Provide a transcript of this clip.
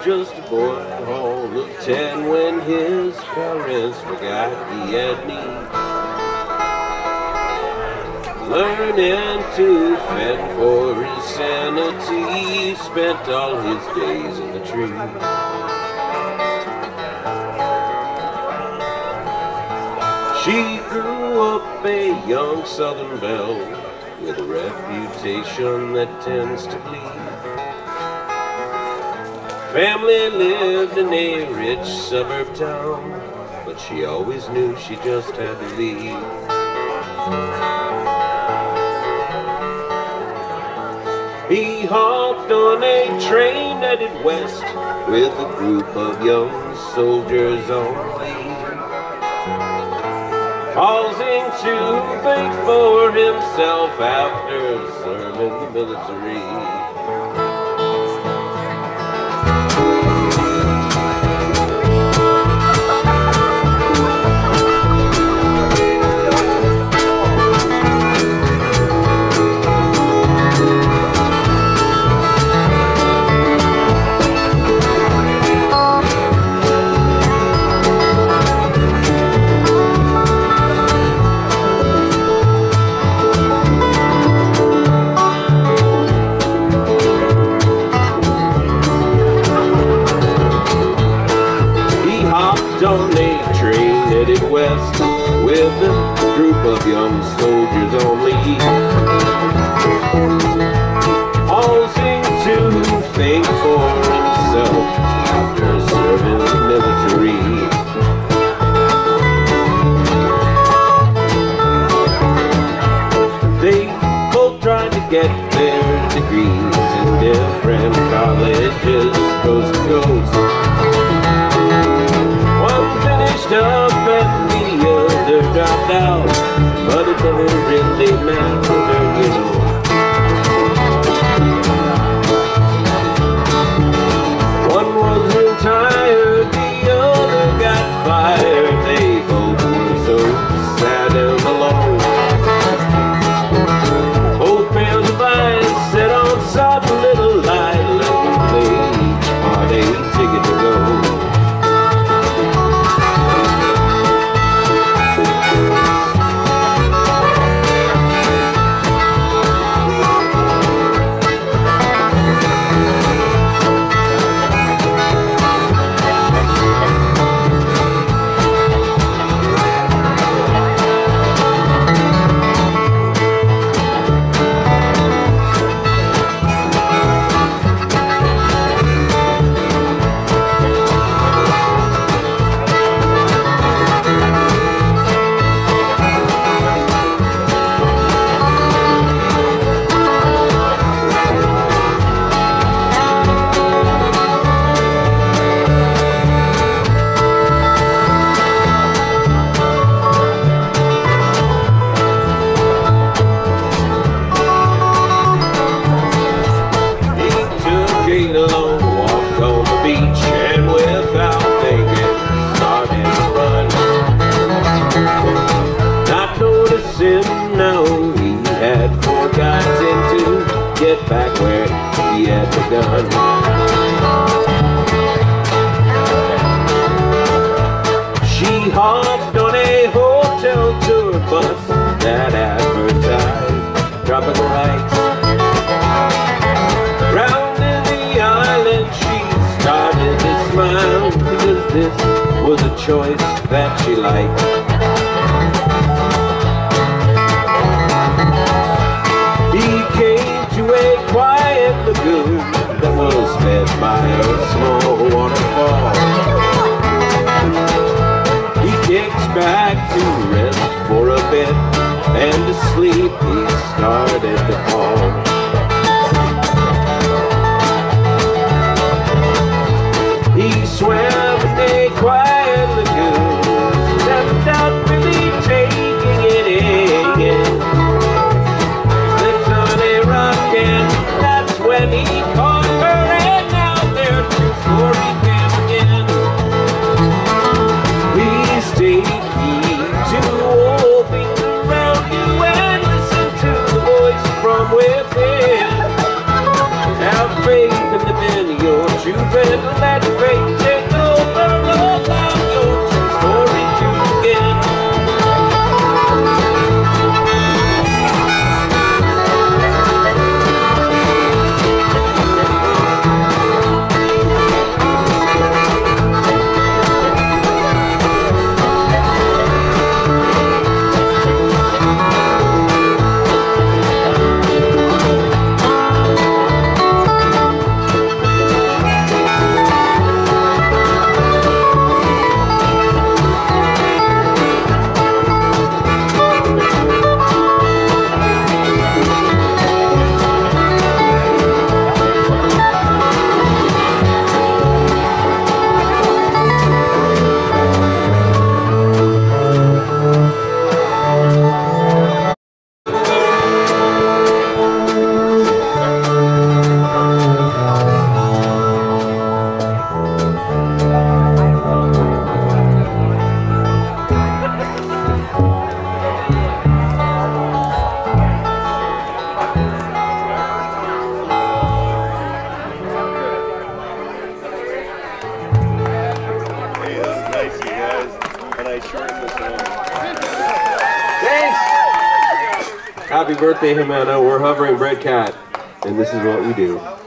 just a boy, all of 10, when his parents forgot he had needs. Learning to fend for his sanity, spent all his days in the trees. She grew up a young Southern belle with a reputation that tends to bleed. Family lived in a rich suburb town, but she always knew she just had to leave. He hopped on a train headed west with a group of young soldiers on leave, pausing to think for himself after serving the military. On a train headed west with a group of young soldiers on leave, pausing to think for himself after serving the military. They both tried to get their degrees in different colleges, coast to coast. Up and the other dropped out, but it doesn't really matter, you know. One was retired, the other got fired. They both were so sad and alone. Both pairs of eyes set on some little island, they each bought a ticket to go. Get back where he had begun. She hopped on a hotel tour bus that advertised tropical hikes. Rounding the island, she started to smile, because this was a choice that she liked. To a quiet lagoon that was fed by a small waterfall. He kicks back to rest for a bit, and to sleep he started to fall. He swam in a quiet lagoon, stepped out really taking it in. And that's when he caught her, and now their true story came again. Please take heed to all things around you and listen to the voice from within. Have faith in the men, your truth, and let Happy birthday, Jimena. We're hovering Breadcat, and this is what we do.